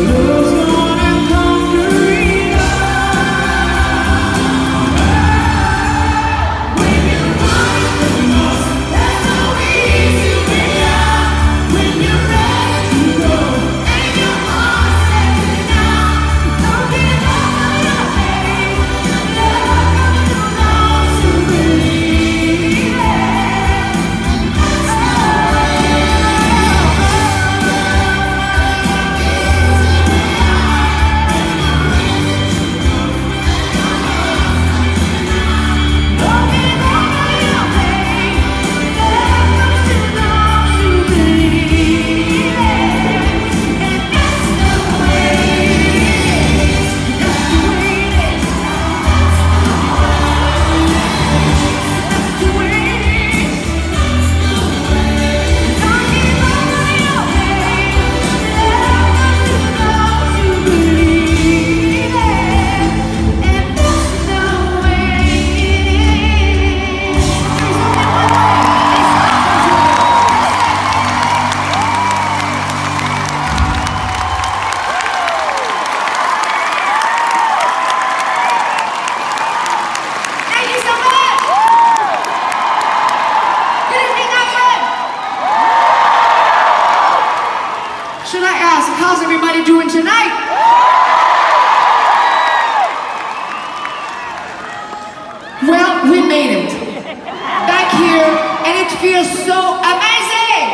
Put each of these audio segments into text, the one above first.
feels so amazing!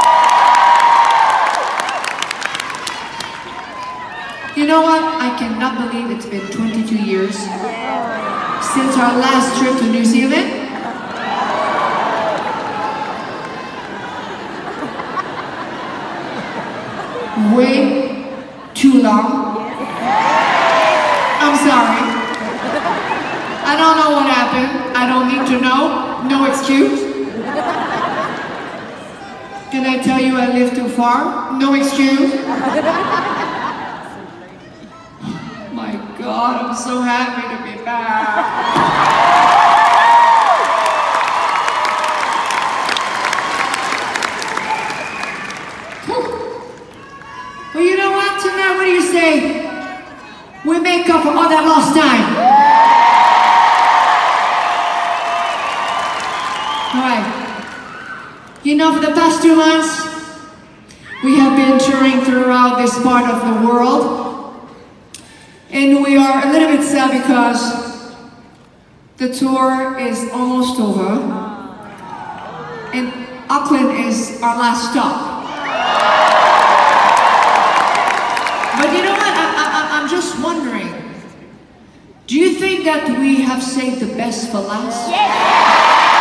You know what? I cannot believe it's been 22 years since our last trip to New Zealand. Way too long. I'm sorry. I don't know what happened. I don't need to know. No excuse. Can I tell you I live too far? No excuse. My God, I'm so happy to be back. Well, you know what? Tonight, what do you say? We make up for all that lost time. Alright. You know, for the past 2 months, we have been touring throughout this part of the world. And we are a little bit sad because the tour is almost over. And Auckland is our last stop. But you know what? I'm just wondering, do you think that we have saved the best for last? Yeah.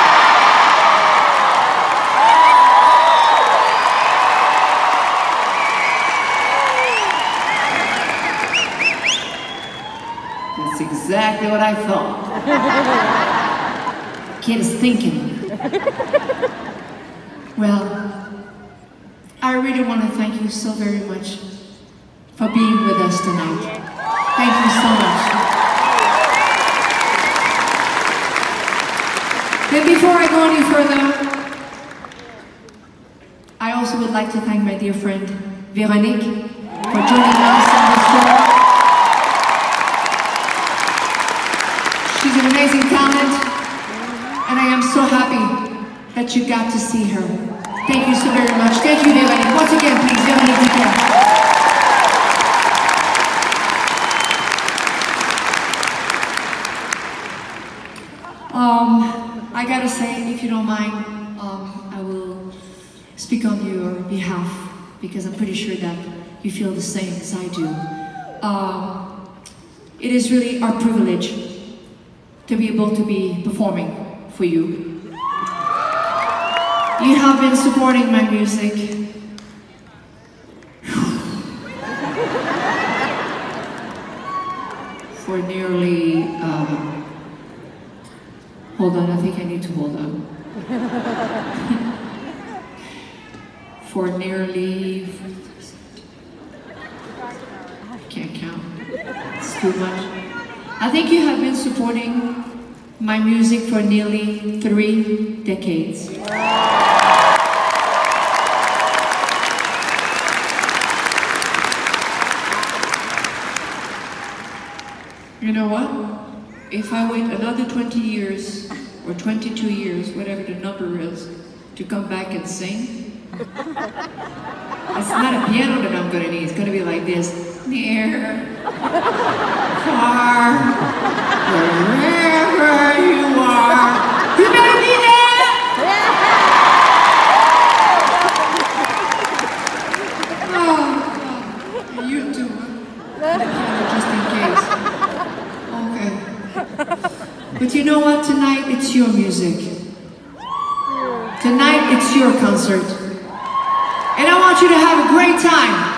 That's exactly what I thought. Kid is thinking. Well, I really want to thank you so very much for being with us tonight. Thank you so much. Then before I go any further, I also would like to thank my dear friend Véronique for joining us on the show. She's an amazing talent, and I am so happy that you got to see her. Thank you so very much. Thank you, Véronique. Once again, please, Véronique Duquet. I gotta say, if you don't mind, I will speak on your behalf because I'm pretty sure that you feel the same as I do. It is really our privilege to be able to be performing for you. You have been supporting my music for nearly, hold on, I think I need to hold on. For nearly, I can't count, it's too much. I think you have been supporting my music for nearly 3 decades. You know what? If I wait another 20 years, or 22 years, whatever the number is, to come back and sing, it's not a piano that I'm gonna need, it's gonna be like this. Near, far, wherever you are, you better be there! Oh, you too, just in case. Okay. But you know what? Tonight, it's your music. Tonight, it's your concert. And I want you to have a great time.